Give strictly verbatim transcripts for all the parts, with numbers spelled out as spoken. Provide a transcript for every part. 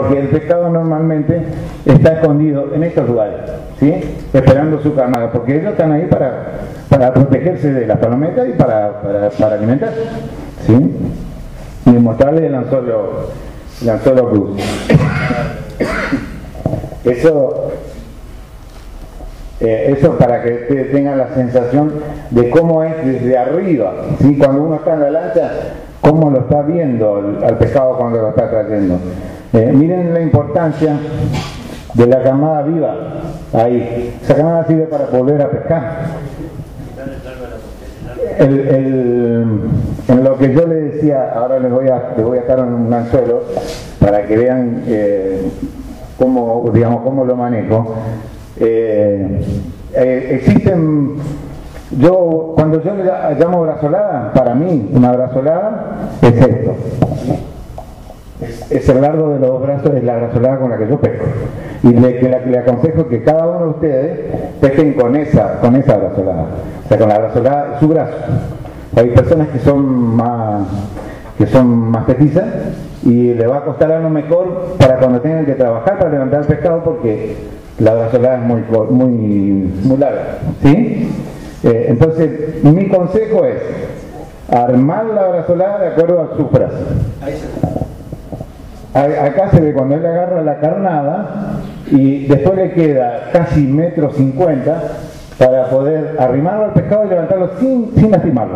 porque el pescado normalmente está escondido en estos lugares, ¿sí? Esperando su carnada, porque ellos están ahí para, para protegerse de las palometas y para, para, para alimentarse, ¿sí? Y mostrarles el anzuelo, el anzuelo cruz. Eso, eh, eso para que ustedes tengan la sensación de cómo es desde arriba, ¿sí? Cuando uno está en la lancha, cómo lo está viendo al, al pescado cuando lo está trayendo. Eh, miren la importancia de la camada viva ahí. Esa camada sirve para volver a pescar. El, el, en lo que yo les decía, ahora les voy a, les voy a estar en un anzuelo para que vean eh, cómo, digamos, cómo lo manejo. Eh, eh, existen, yo cuando yo le llamo brazolada, para mí una brazolada es esto. Es, es el largo de los dos brazos, es la brazolada con la que yo pesco. Y le, que la que le aconsejo es que cada uno de ustedes pesquen con esa, con esa brazolada. O sea, con la brazolada, su brazo. Hay personas que son más, que son más petizas y le va a costar algo mejor para cuando tengan que trabajar para levantar el pescado, porque la brazolada es muy, muy, muy larga, ¿sí? Eh, entonces, mi consejo es armar la brazolada de acuerdo a sus brazos. Acá se ve cuando él agarra la carnada y después le queda casi metro cincuenta para poder arrimarlo al pescado y levantarlo sin, sin lastimarlo,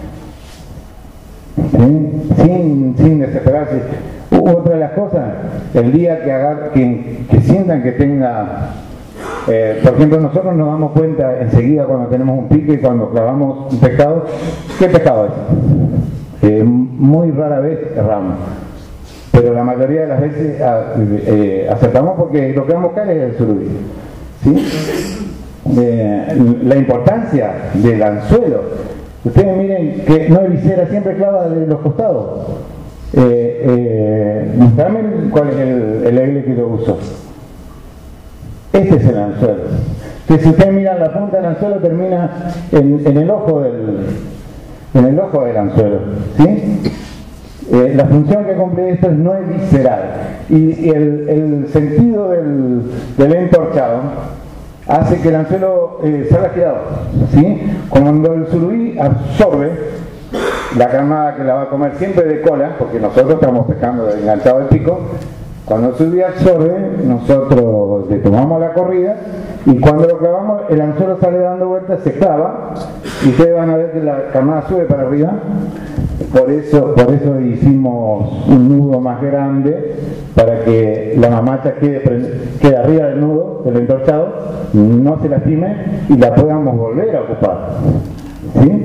¿sí? sin, sin desesperarse. Otra de las cosas, el día que, agar, que, que sientan que tenga, eh, por ejemplo, nosotros nos damos cuenta enseguida cuando tenemos un pique y cuando clavamos un pescado, ¿qué pescado es? Eh, muy rara vez erramos, pero la mayoría de las veces eh, acertamos porque lo que vamos a buscar es el surubí, ¿sí? Eh, la importancia del anzuelo, ustedes miren que no hay visera, siempre clava de los costados. Eh, eh, mostrame cuál es el, el egle que yo uso. Este es el anzuelo. Entonces, si ustedes miran la punta del anzuelo, termina en, en el ojo del en el ojo del anzuelo, ¿sí? Eh, la función que cumple esto es no es visceral, y, y el, el sentido del, del entorchado hace que el anzuelo eh, salga girado, ¿sí? Cuando el surubí absorbe la carnada que la va a comer siempre de cola, porque nosotros estamos pescando enganchado al pico, cuando el surubí absorbe, nosotros le tomamos la corrida y cuando lo clavamos, el anzuelo sale dando vueltas, se clava y ustedes van a ver que la carnada sube para arriba. Por eso, por eso hicimos un nudo más grande para que la mamacha quede, quede arriba del nudo, del entorchado, no se lastime y la podamos volver a ocupar, ¿sí?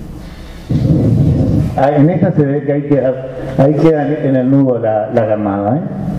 Ah, en esta se ve que ahí queda, ahí queda en el nudo la, la carnada, ¿eh?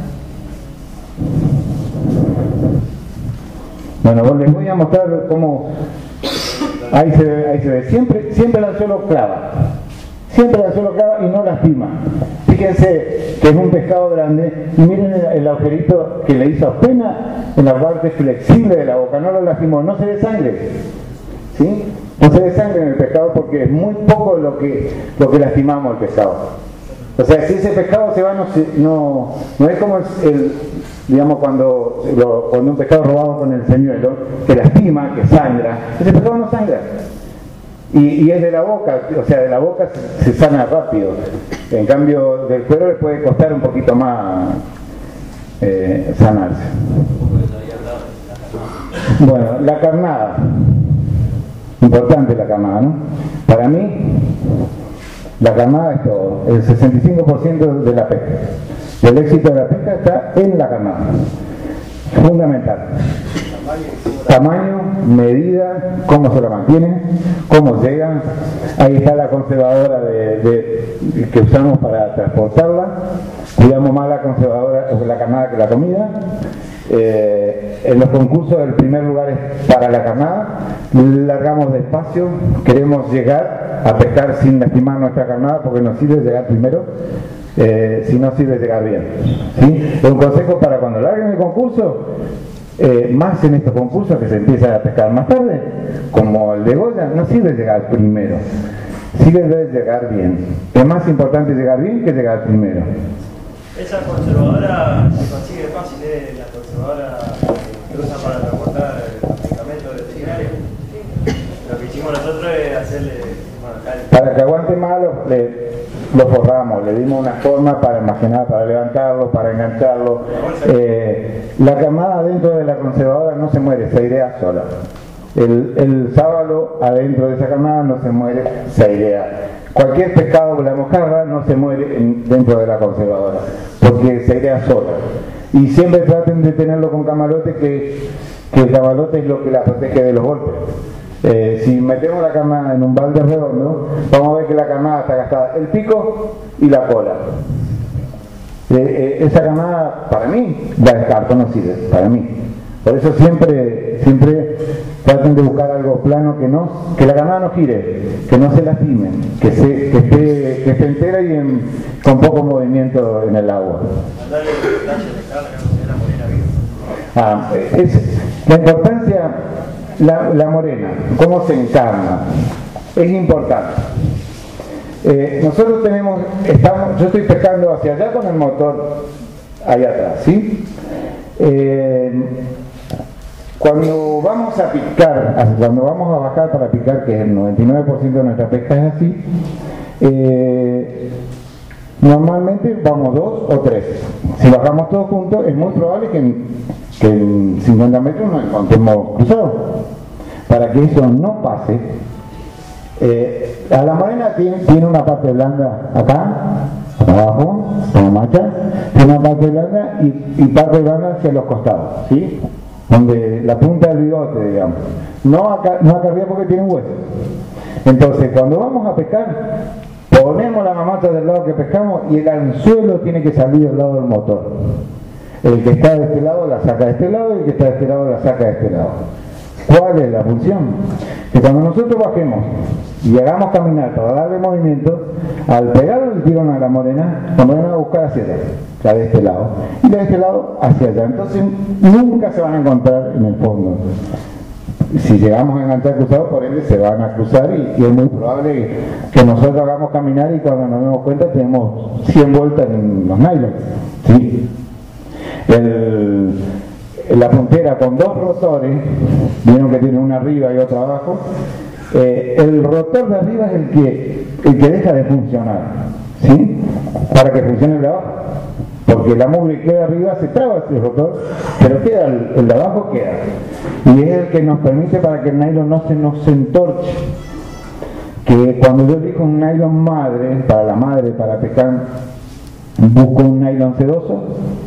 Bueno, les voy a mostrar cómo ahí se ve, ahí se ve. Siempre, siempre el anzuelo clava. Siempre el anzuelo clava y no lastima. Fíjense que es un pescado grande y miren el, el agujerito que le hizo apenas en la parte flexible de la boca, no lo lastimó, no se ve sangre, ¿sí? No se ve sangre en el pescado porque es muy poco lo que, lo que lastimamos el pescado. O sea, si ese pescado se va, no, se, no, no es como el, el digamos, cuando, lo, cuando un pescado robado con el señuelo, que lastima, que sangra, ese pescado no sangra. Y, y es de la boca, o sea, de la boca se, se sana rápido. En cambio, del cuero le puede costar un poquito más eh, sanarse. Bueno, la carnada. Importante la carnada, ¿no? Para mí, la carnada es todo. El sesenta y cinco por ciento de la pesca. El éxito de la pesca está en la carnada. Fundamental. Tamaño, medida, cómo se la mantiene, cómo llega. Ahí está la conservadora de, de, que usamos para transportarla. Cuidamos más la conservadora, la carnada que la comida. Eh, en los concursos el primer lugar es para la carnada. Largamos despacio, queremos llegar a pescar sin lastimar nuestra carnada porque nos sirve llegar primero. Eh, si no sirve llegar bien, ¿sí? Un consejo para cuando larguen el concurso, eh, más en estos concursos que se empieza a pescar más tarde, como el de Goya, no sirve llegar primero, sirve llegar bien. Es más importante llegar bien que llegar primero. ¿Esa conservadora se consigue levante malo, le, lo forramos, le dimos una forma para almacenar, para levantarlo, para engancharlo. Eh, la camada dentro de la conservadora no se muere, se airea sola. El, el sábalo adentro de esa camada no se muere, se airea. Cualquier pescado con la mojarra no se muere en, dentro de la conservadora, porque se airea sola. Y siempre traten de tenerlo con camarote, que, que el camarote es lo que la protege de los golpes. Eh, si metemos la camada en un balde redondo, vamos a ver que la camada está gastada, el pico y la cola. Eh, eh, esa camada, para mí, la descarto, no sirve, para mí. Por eso siempre, siempre traten de buscar algo plano, que no, que la camada no gire, que no se lastime, que, se, que, esté, que esté entera y en, con poco movimiento en el agua. Ah, es, la importancia, la, la morena, cómo se encarna, es importante. Eh, nosotros tenemos, estamos, yo estoy pescando hacia allá con el motor allá atrás, ¿sí? Eh, cuando vamos a picar, cuando vamos a bajar para picar, que el noventa y nueve por ciento de nuestra pesca es así, eh, normalmente vamos dos o tres. Si bajamos todos juntos, es muy probable que en, que en cincuenta metros nos encontremos cruzados. Para que eso no pase, eh, a la morena tiene, tiene una parte blanda acá, abajo, como macha, tiene una parte blanda y, y parte blanda hacia los costados, ¿sí? Donde la punta del bigote, digamos. No acá, no acá arriba porque tiene un hueso. Entonces, cuando vamos a pescar, ponemos la mamacha del lado que pescamos y el anzuelo tiene que salir del lado del motor. El que está de este lado la saca de este lado y el que está de este lado la saca de este lado. ¿Cuál es la función? Que cuando nosotros bajemos y hagamos caminar para darle movimiento, al pegar el tirón a la morena, la morena va a buscar hacia allá, la de este lado, y la de este lado hacia allá. Entonces nunca se van a encontrar en el fondo. Si llegamos a enganchar cruzados, por ende se van a cruzar y, y es muy probable que nosotros hagamos caminar y cuando nos demos cuenta tenemos cien vueltas en los nylons. ¿Sí? El, la puntera con dos rotores, vieron que tiene uno arriba y otro abajo. Eh, el rotor de arriba es el que, el que deja de funcionar, ¿sí? Para que funcione el de abajo, porque la mugre que queda arriba se traba ese rotor, pero queda el, el de abajo queda, y es el que nos permite para que el nylon no se nos entorche. Que cuando yo elijo un nylon madre, para la madre, para pescar, busco un nylon sedoso,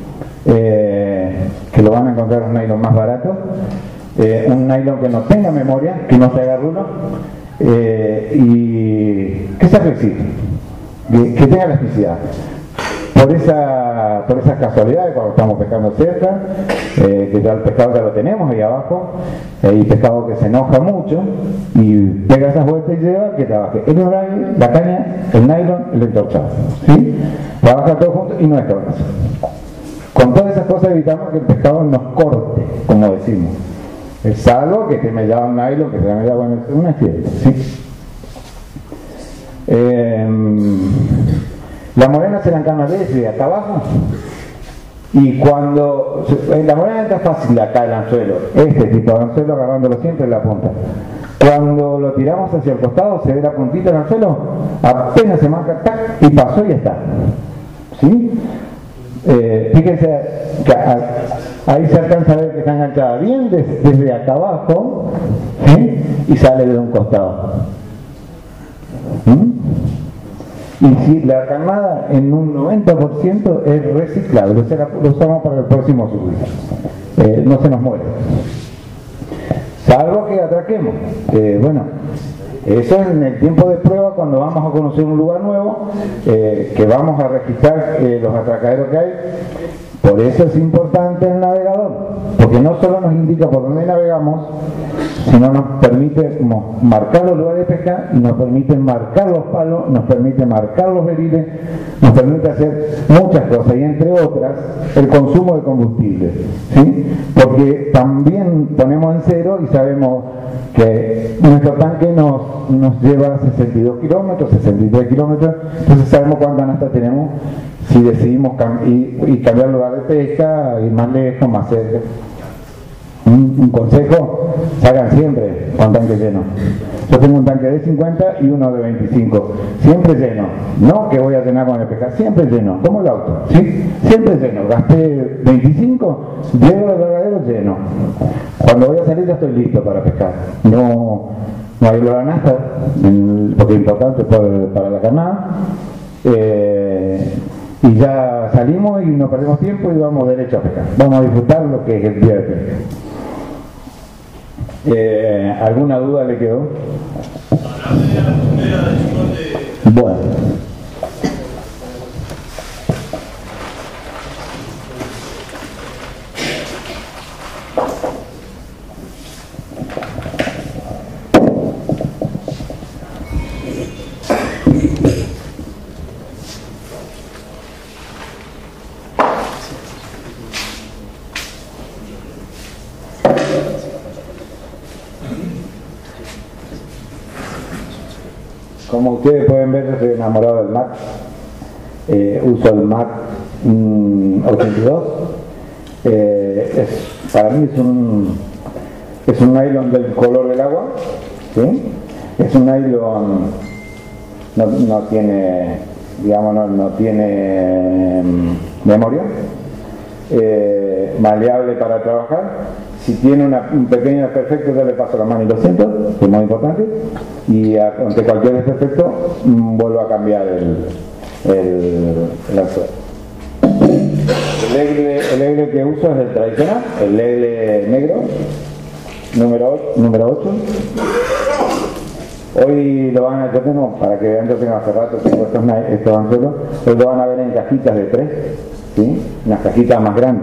eh, que lo van a encontrar un nylon más barato. Eh, un nylon que no tenga memoria, que no se haga rulo, eh, y que sea flexible, que, que tenga elasticidad. Por esa, por esas casualidades, cuando estamos pescando cerca, eh, que ya el pescado ya lo tenemos ahí abajo, hay pescado que se enoja mucho y pega esas vueltas y lleva que trabaje el uray, la caña, el nylon, el entorchado, ¿sí? Trabaja todo junto y no estorba. Con todas esas cosas evitamos que el pescado nos corte, como decimos. Es algo que te me llama un nylon, que te me llama una izquierda, ¿sí? Eh, la morena se la encarna desde acá abajo y cuando la morena entra fácil acá el anzuelo, este tipo de anzuelo agarrándolo siempre en la punta. Cuando lo tiramos hacia el costado se ve la puntita del anzuelo, apenas se marca tac y pasó y ya está, ¿sí? Eh, fíjense que ahí se alcanza a ver que está enganchada bien desde, desde acá abajo, ¿sí? Y sale de un costado. ¿Mm? Y si la camada en un noventa por ciento es reciclable, o sea, lo usamos para el próximo subir, eh, no se nos muere, salvo que atraquemos. Eh, bueno, eso es en el tiempo de prueba, cuando vamos a conocer un lugar nuevo, eh, que vamos a registrar eh, los atracaderos que hay. Por eso es importante el navegador, porque no solo nos indica por dónde navegamos, sino nos permite marcar los lugares de pesca, y nos permite marcar los palos, nos permite marcar los beriles, nos permite hacer muchas cosas, y entre otras, el consumo de combustible, ¿sí? Porque también ponemos en cero y sabemos que nuestro tanque nos, nos lleva sesenta y dos kilómetros, sesenta y tres kilómetros, entonces sabemos cuánta nafta tenemos si decidimos cam y, y cambiar lugar de pesca, ir más lejos, más cerca. Un, un consejo, sacan siempre con tanque lleno. Yo tengo un tanque de cincuenta y uno de veinticinco, siempre lleno. No que voy a llenar con el pescar, siempre lleno, como el auto, ¿sí? Siempre lleno. Gasté veinticinco, llevo el verdadero lleno. Cuando voy a salir ya estoy listo para pescar. No, no hay la nasta, porque es importante para la carnada. Eh, y ya salimos y no perdemos tiempo y vamos derecho a pescar. Vamos a disfrutar lo que es el día de pesca. Eh, ¿Alguna duda le quedó? Bueno. Como ustedes pueden ver, yo estoy enamorado del Mac. Eh, uso el Mac mm, ochenta y dos. Eh, es, para mí es un, es un nylon del color del agua, ¿sí? Es un nylon, no, no tiene, digamos, no, no tiene mm, memoria, eh, maleable para trabajar. Si tiene una, un pequeño desperfecto, yo le paso la mano y lo siento, que es muy importante, y a, ante cualquier desperfecto mmm, vuelvo a cambiar el, el, el anzuelo. El legle, el legle que uso es el tradicional, el legle negro, número, número ocho. Hoy lo van a, yo tengo, para que vean, yo tengo hace rato, tengo estos, estos anzuelos, hoy lo van a ver en cajitas de tres, ¿sí? Unas cajitas más grandes.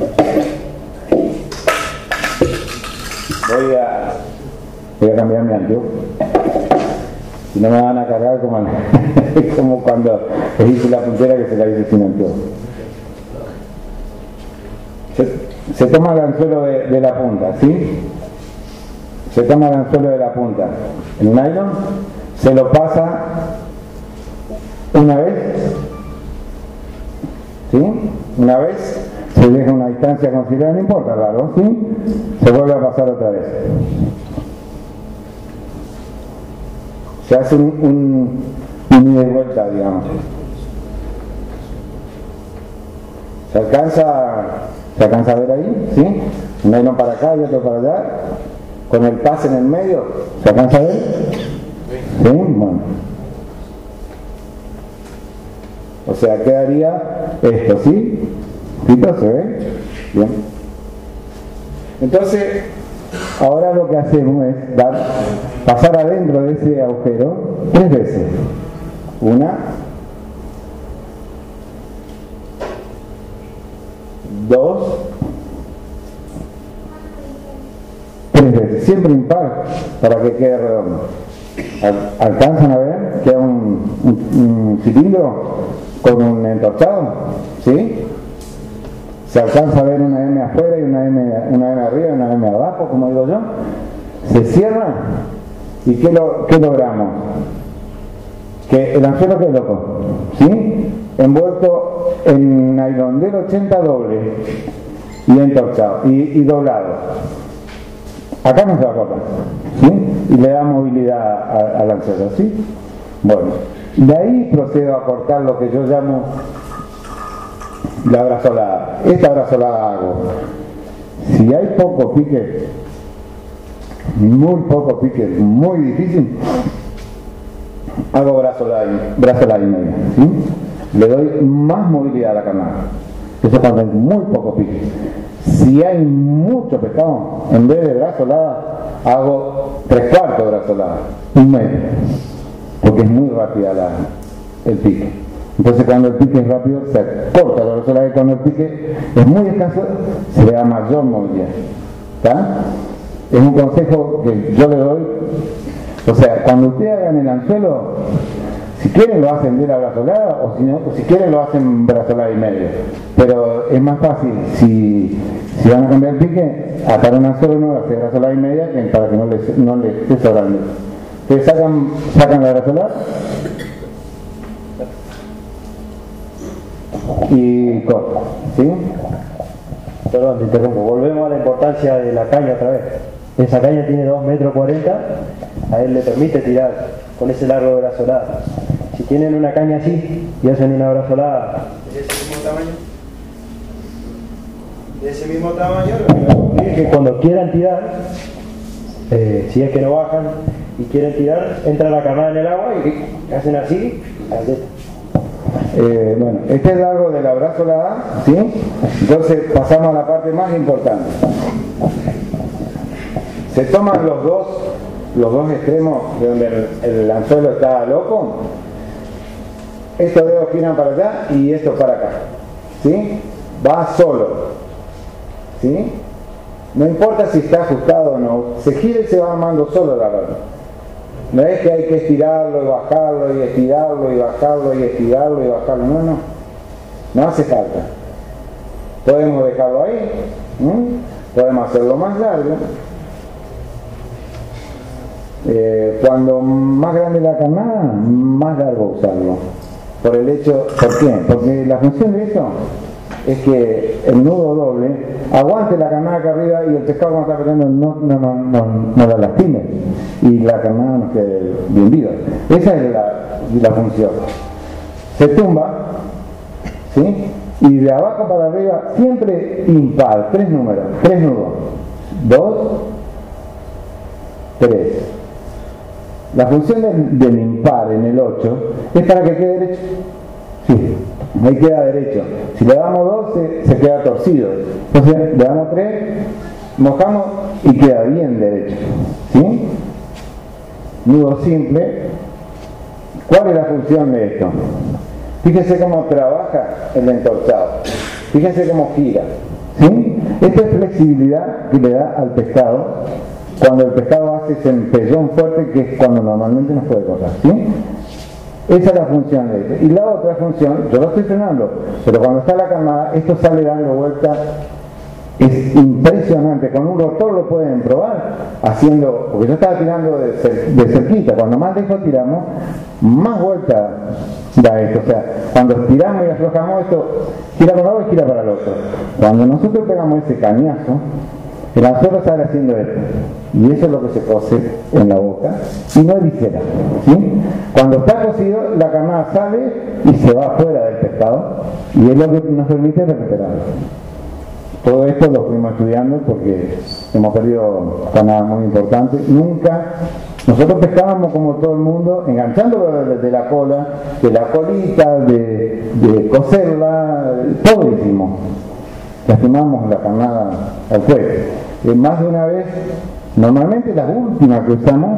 Voy a, voy a cambiar mi anteojo. Si no me van a cargar como, como cuando hice la puntera que se la hice sin anteojo. Se, se toma el anzuelo de, de la punta, ¿sí? Se toma el anzuelo de la punta. El nylon se lo pasa una vez, ¿sí? Una vez. Se deja una distancia considerable, no importa, claro, ¿sí? Se vuelve a pasar otra vez. Se hace un, un, un ida y vuelta, digamos. ¿Se alcanza, se alcanza a ver ahí? ¿Sí? Un nylon para acá y otro para allá. Con el pase en el medio, ¿se alcanza a ver? ¿Sí? Bueno. O sea, quedaría esto, ¿sí? ¿Tito se ve? Bien. Entonces, ahora lo que hacemos es dar, pasar adentro de ese agujero tres veces. Una, dos, tres veces. Siempre impar para que quede redondo. Al, ¿Alcanzan a ver? Queda un, un, un cilindro con un entorchado, ¿sí? Se alcanza a ver una M afuera y una M, una M arriba y una M abajo, como digo yo. Se cierra y ¿qué, lo, qué logramos? Que el anzuelo quede loco, ¿sí? Envuelto en nylon del ochenta doble y entorchado y, y doblado. Acá no se va a cortar, ¿sí? Y le da movilidad al anzuelo, ¿sí? Bueno, de ahí procedo a cortar lo que yo llamo la brazolada. Esta brazolada hago, si hay poco pique, muy poco pique, muy difícil, hago brazolada, brazolada y media, ¿sí? Le doy más movilidad a la carnada. Eso cuando hay muy poco pique. Si hay mucho pescado, en vez de brazolada, hago tres cuartos de brazolada, un medio, porque es muy rápida la, el pique. Entonces cuando el pique es rápido se corta la brazolada, y cuando el pique es muy escaso se le da mayor movilidad. ¿Está? Es un consejo que yo le doy. O sea, cuando ustedes hagan el anzuelo, si quieren lo hacen de la brazolada, o si no, o si quieren lo hacen brazolada y medio. Pero es más fácil, si, si van a cambiar el pique, atar un anzuelo nuevo, hacer brazolada y media, que para que no les, no les esté sobrando. Ustedes sacan, sacan la brazolada y cortan, ¿sí? perdón, te interrumpo, volvemos a la importancia de la caña otra vez. Esa caña tiene dos metros cuarenta, a él le permite tirar con ese largo de brazolada. Si tienen una caña así y hacen una brazolada de ese mismo tamaño, de ese mismo tamaño, lo que me es que cuando quieran tirar, eh, si es que no bajan y quieren tirar, entra la carnada en el agua y hacen así, caleta. Eh, bueno, este es el largo de la brazolada, ¿sí? Entonces pasamos a la parte más importante. Se toman los dos, los dos extremos de donde el, el anzuelo está loco. Estos dedos giran para allá y estos para acá, ¿sí? Va solo, ¿sí? No importa si está ajustado o no, se gira y se va armando solo la verdad. No es que hay que estirarlo y bajarlo y estirarlo y bajarlo y estirarlo y bajarlo, no, no, no hace falta. Podemos dejarlo ahí, ¿sí? Podemos hacerlo más largo. Eh, cuando más grande la carnada, más largo usarlo. Por el hecho, ¿por qué? Porque la función de esto es que el nudo doble aguante la carnada acá arriba y el pescado cuando está peleando no, no, no, no, no la lastime y la carnada nos quede bien viva. Esa es la, la función. Se tumba, ¿sí? Y de abajo para arriba siempre impar, tres números, tres nudos, dos, tres. La función del, del impar en el ocho es para que quede derecho. Sí, ahí queda derecho. Si le damos dos, se, se queda torcido. Entonces le damos tres, mojamos y queda bien derecho. ¿Sí? Nudo simple. ¿Cuál es la función de esto? Fíjese cómo trabaja el entorchado. Fíjese cómo gira. ¿Sí? Esto es flexibilidad que le da al pescado cuando el pescado hace ese empellón fuerte, que es cuando normalmente nos puede cortar. ¿Sí? Esa es la función de esto. Y la otra función, yo lo estoy frenando, pero cuando está la carnada, esto sale dando vuelta. Es impresionante. Con un rotor lo pueden probar haciendo, porque yo estaba tirando de, cer de cerquita. Cuando más lejos tiramos, más vuelta da esto. O sea, cuando tiramos y aflojamos, esto gira para un lado y gira para el otro. Cuando nosotros pegamos ese cañazo, el anzuelo sale haciendo esto. Y eso es lo que se cose en la boca y no es ligera, ¿sí? Cuando está cocido, la carnada sale y se va fuera del pescado y es lo que nos permite recuperarlo. Todo esto lo fuimos estudiando porque hemos perdido carnadas muy importantes. Nunca, nosotros pescábamos como todo el mundo, enganchándolo desde la cola, de la colita, de, de coserla, todo hicimos. Lastimamos la carnada al fuego. Eh, más de una vez, normalmente las últimas que usamos,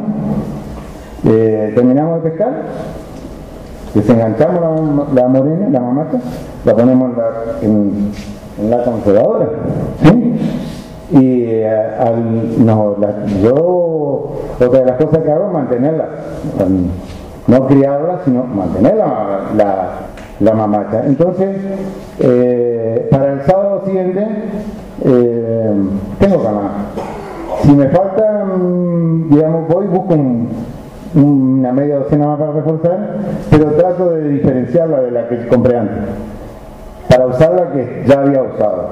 eh, terminamos de pescar, desenganchamos la, la morena, la mamata, la ponemos en la, en, en la congeladora, ¿sí? Y eh, al, no, la, yo, otra de las cosas que hago es mantenerla, no criarla, sino mantener la, la, la mamata. Entonces, eh, para el sábado siguiente, eh, tengo carnada. Si me falta, digamos, voy, busco un, una media docena más para reforzar, pero trato de diferenciarla de la que compré antes, para usar la que ya había usado.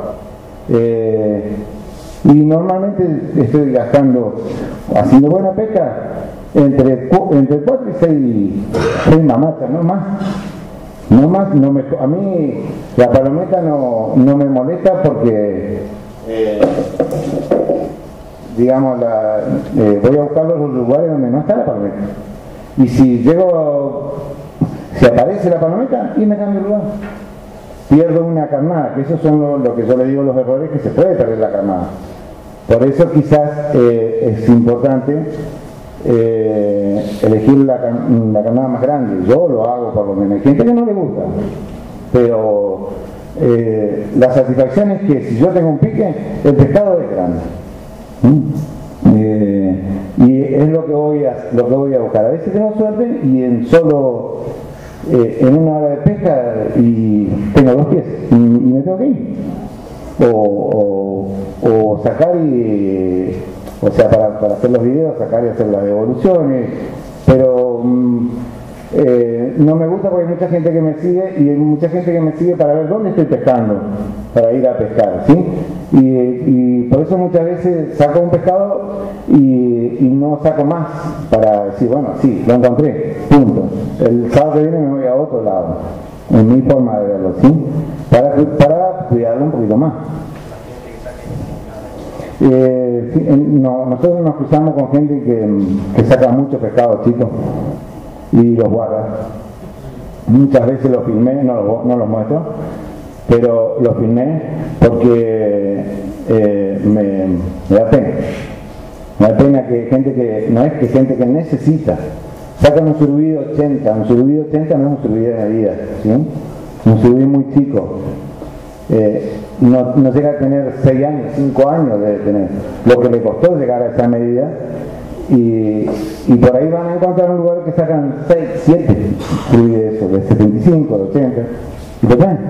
Eh, y normalmente estoy gastando, haciendo buena pesca, entre, entre cuatro y seis mamatas, no más. No más, no me, a mí la palometa no, no me molesta porque, eh, digamos, la, eh, voy a buscar los lugares donde no está la palometa. Y si llego, si aparece la palometa, y me cambio el lugar. Pierdo una carnada, que esos son lo, lo que yo le digo los errores, que se puede perder la carnada. Por eso quizás eh, es importante eh, elegir la, la carnada más grande. Yo lo hago por lo menos. Hay gente que no le gusta, pero eh, la satisfacción es que si yo tengo un pique, el pescado es grande. ¿Mm? Eh, y es lo que voy a lo que voy a buscar. A veces tengo suerte y en solo eh, en una hora de pesca y tengo dos pies y, y me tengo que ir. O, o, o sacar y, o sea, para, para hacer los videos, sacar y hacer las devoluciones, pero um, Eh, no me gusta porque hay mucha gente que me sigue y hay mucha gente que me sigue para ver dónde estoy pescando, para ir a pescar, ¿sí? Y, y por eso muchas veces saco un pescado y, y no saco más para decir, bueno, sí, lo encontré, punto. El sábado que viene me voy a otro lado, en mi forma de verlo, ¿sí? Para, para cuidarlo un poquito más. Eh, sí, no, nosotros nos cruzamos con gente que, que saca mucho pescado, chicos, y los guarda. Muchas veces los filmé, no los, no los muestro, pero los filmé porque eh, me, me da pena. Me da pena que gente que, no es que gente que necesita, sacan un surubí de ochenta, un surubí de ochenta no es un surubí de medida, ¿sí? Un surubí muy chico. Eh, no, no llega a tener seis años, cinco años debe tener, lo que le costó llegar a esa medida. Y, y por ahí van a encontrar un lugar que sacan seis, siete de eso, de setenta y cinco, de ochenta, y lo traen.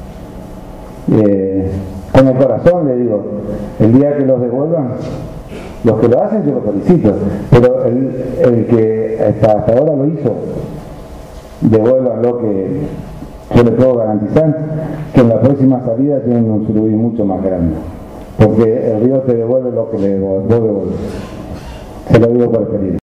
Eh, con el corazón le digo, el día que los devuelvan, los que lo hacen yo los felicito, pero el, el que hasta, hasta ahora lo hizo, devuelvan lo que yo le puedo garantizar, que en la próxima salida tienen un surubí mucho más grande, porque el río te devuelve lo que le vos devuelves. Se lo digo por experiencia.